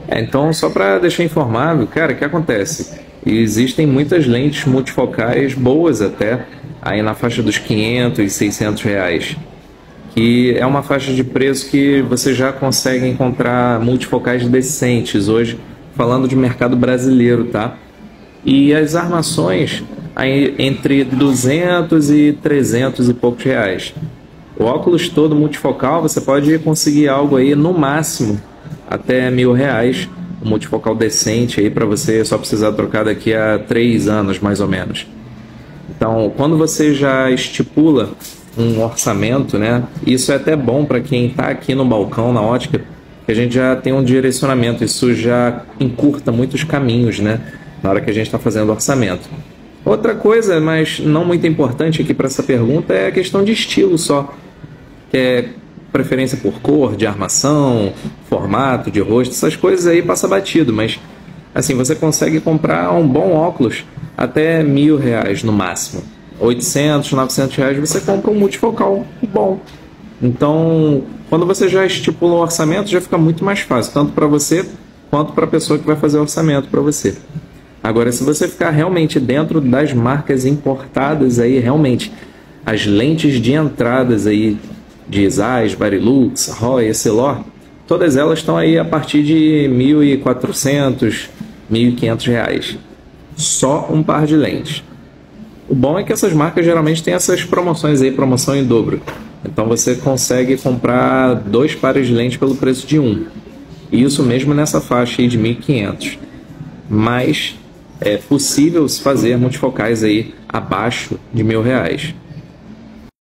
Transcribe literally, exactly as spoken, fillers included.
É, então, só para deixar informado, cara, o que acontece? Existem muitas lentes multifocais boas até, aí na faixa dos quinhentos, seiscentos reais, que é uma faixa de preço que você já consegue encontrar multifocais decentes hoje, falando de mercado brasileiro, tá? E as armações aí entre duzentos e trezentos e poucos reais. O óculos todo multifocal você pode conseguir algo aí no máximo até mil reais, um multifocal decente aí para você só precisar trocar daqui a três anos mais ou menos. Então, quando você já estipula um orçamento, né? Isso é até bom para quem está aqui no balcão, na ótica, que a gente já tem um direcionamento. Isso já encurta muitos caminhos, né? Na hora que a gente está fazendo orçamento. Outra coisa, mas não muito importante aqui para essa pergunta, é a questão de estilo só. Que é preferência por cor, de armação, formato, de rosto, essas coisas aí passa batido, mas assim, você consegue comprar um bom óculos até mil reais no máximo. oitocentos, novecentos reais você compra um multifocal bom. Então, quando você já estipula o orçamento, já fica muito mais fácil, tanto para você quanto para a pessoa que vai fazer o orçamento para você. Agora, se você ficar realmente dentro das marcas importadas aí, realmente, as lentes de entradas aí de Zeiss, Varilux, Roy, Essilor, todas elas estão aí a partir de mil e quatrocentos, mil e quinhentos reais. Só um par de lentes. O bom é que essas marcas geralmente têm essas promoções aí, promoção em dobro. Então você consegue comprar dois pares de lentes pelo preço de um. Isso mesmo nessa faixa aí de mil e quinhentos. Mas é possível se fazer multifocais aí abaixo de mil reais.